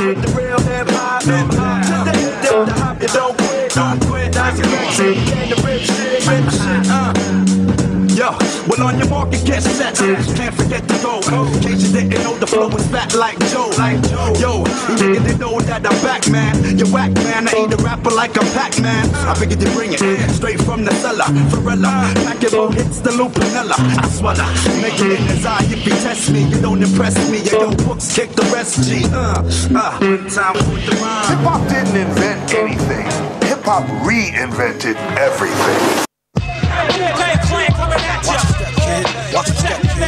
with the real hip hop. To the hop, you don't quit. That's the correction. And the rip shit. Yo, well on your market, get set. Can't forget to go. In case you didn't know, the flow is fat like Joe. Yo, you didn't know that I'm back, man. You whack, man. I ain't a rapper like I'm Pac-Man. I figured you bring it straight from the cellar. Varela, pack it low, hits the lupinella. I swallow, make it in his eye. If you test me, you don't impress me. Yo, books kick the rest, G. Time with the rhyme. Hip-hop didn't invent anything. Hip-hop reinvented everything. Watch the step, kid.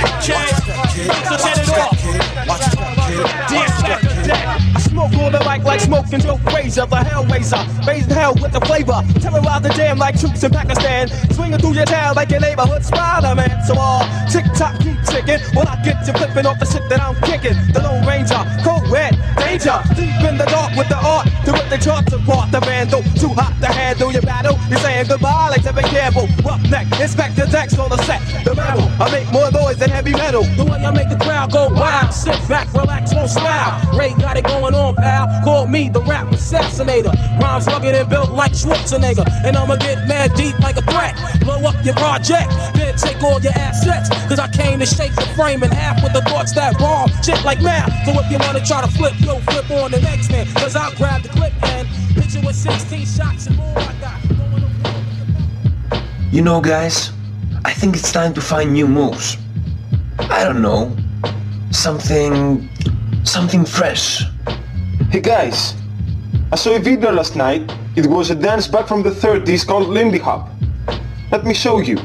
I smoke on the mic like smoking Joe Frazier, the Hellraiser. Raising hell with the flavor. Terrorize the jam like troops in Pakistan. Swinging through your town like your neighborhood Spider-Man. So tick-tock, keep ticking. When I get you flipping off the shit that I'm kicking. The Lone Ranger, cold red, danger. Deep in the dark with the art to rip the charts apart. The vandal, too hot to handle your battle. You're saying goodbye like Tevin Campbell. Rough neck, Inspector Dex on the set. The rebel, I make more noise than heavy metal. The way I make the crowd go wild. Sit back, relax, no style. Ray got it going on, pal. Call me the rap assassinator. Rhymes rugged and built like Schwarzenegger. And I'ma get mad deep like a threat. Blow up your project, then take all your assets. Cause I came to shake the frame in half with the thoughts that bomb. Shit like math. So if you wanna try to flip, yo, flip on the next man. Cause I'll grab the clip and hit you with 16 shots and more. I got going on. You know, guys, I think it's time to find new moves. I don't know. Something fresh. Hey guys, I saw a video last night. It was a dance back from the 30s called Lindy Hop. Let me show you.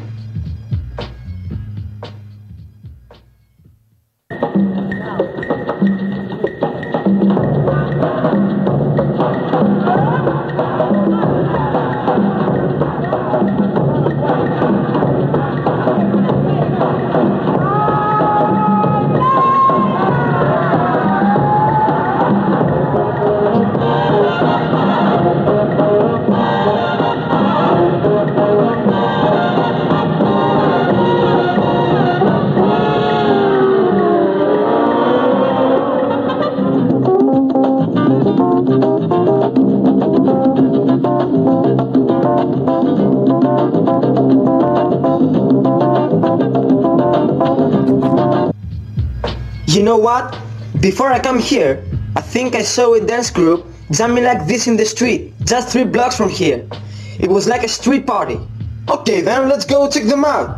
You know what? Before I come here, I think I saw a dance group jamming like this in the street, just 3 blocks from here. It was like a street party. Okay then, let's go check them out.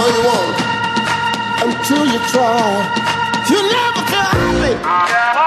all you want until you try. You never feel happy.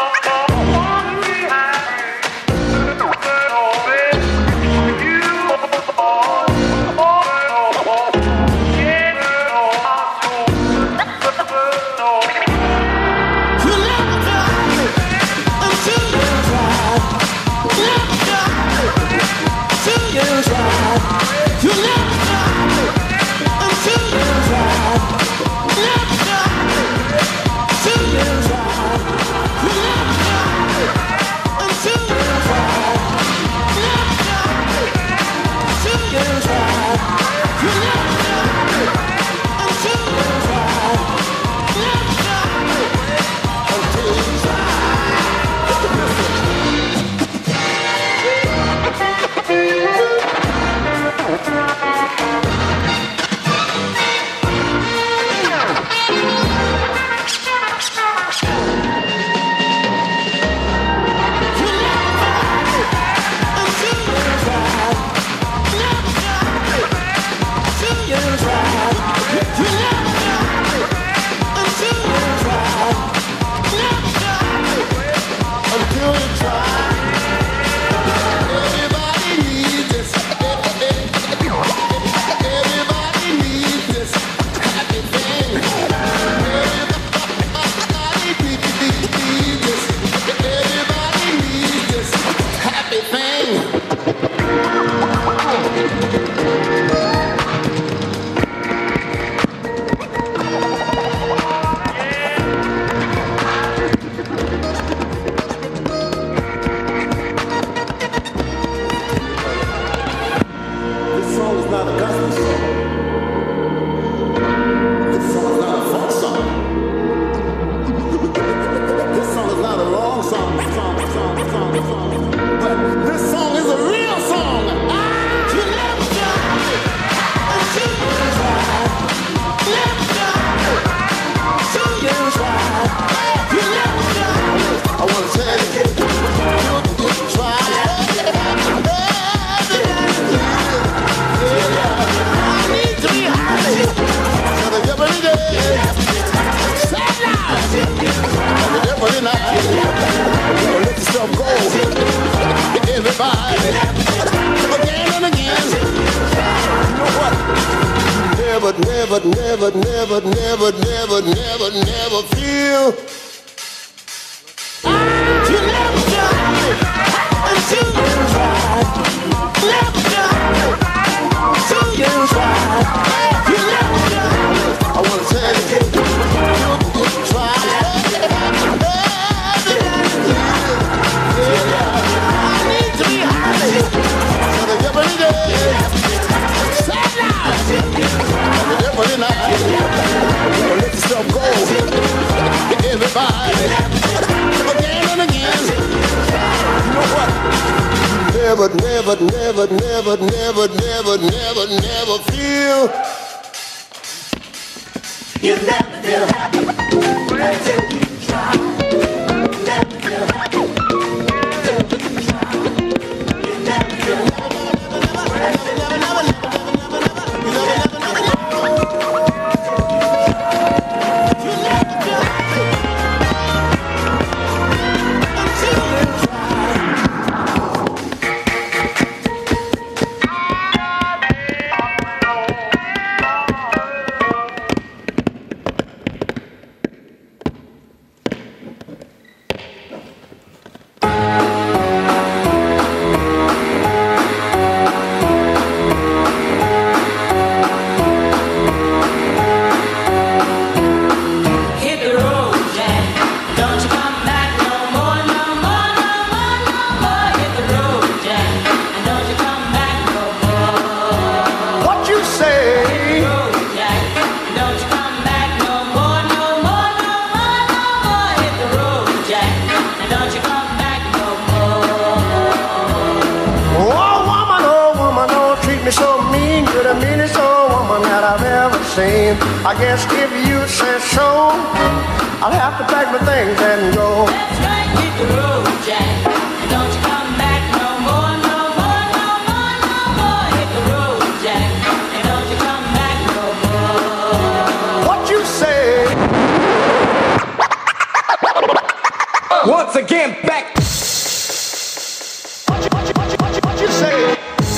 Never feel. You never try until you try. Never try until you try. You never try. I wanna tell you, you try. I need to be happy. Every day. Say now. Every night. Let yourself go. Everybody, again and again. You know what? Never feel. You never feel happy until you try. Never feel happy until you try. You never feel happy. I guess if you say so, I'll have to pack my things and go. Let's right, hit the road, Jack. And don't you come back no more, no more, no more, no more. Hit the road, Jack. And don't you come back no more. back. What you say?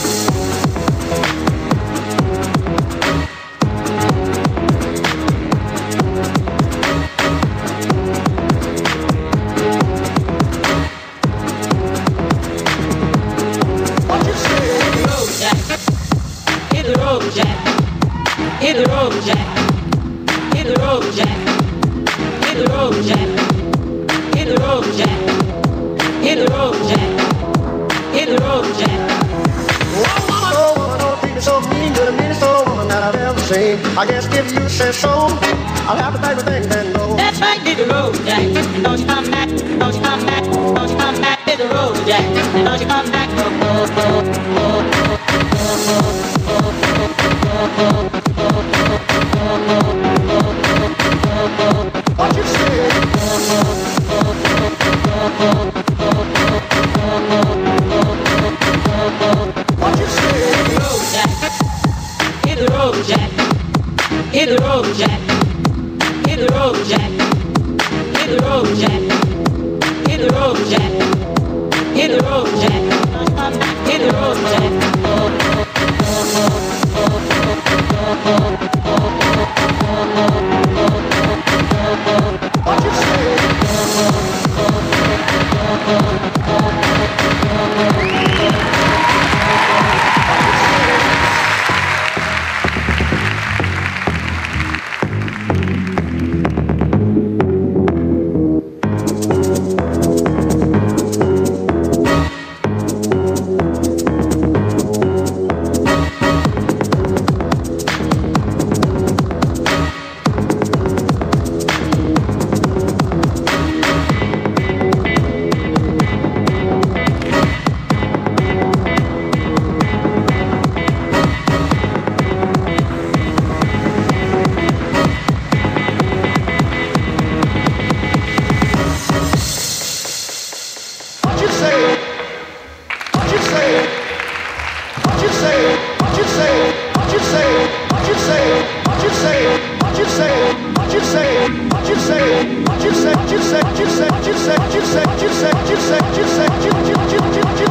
Hit the road, Jack. Hit the road, Jack. Hit the road, Jack. Hit the road, Jack. Hit the road, Jack. Hit the road, Jack. Hit the road, Jack. Oh, woman, don't treat me so mean. You're the meanest old woman that I've ever seen. I guess if you say so, I'll have to pay for things and go. That's right, hit the road, Jack. And don't you come back, don't you come back, don't you come back, hit the road, Jack. And don't you come back, What you say? What you say? hit the road, Jack. Hit the road, Jack. Hit the road, Jack. Hit the road, Jack. Hit the road, Jack. Hit the road, Jack. Hit the road, Jack. What you say? What you say?